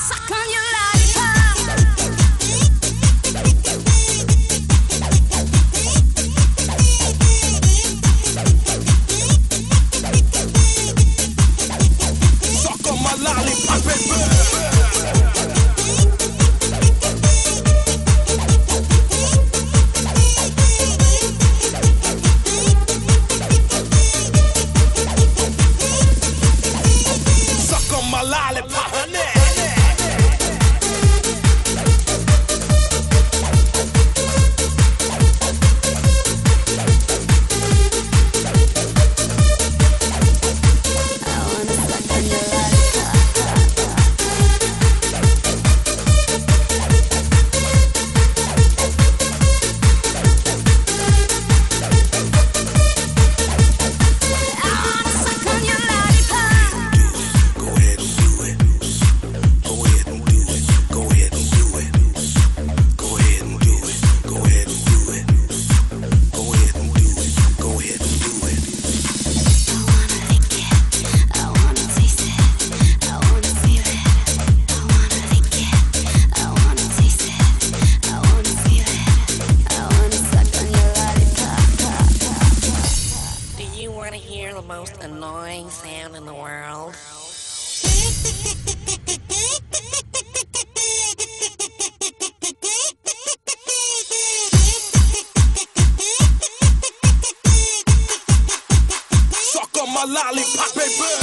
suck on your lollipop. Suck on my lollipop, baby. My lollipop, honey. Hear the most annoying sound in the world. Suck on my lollipop, baby.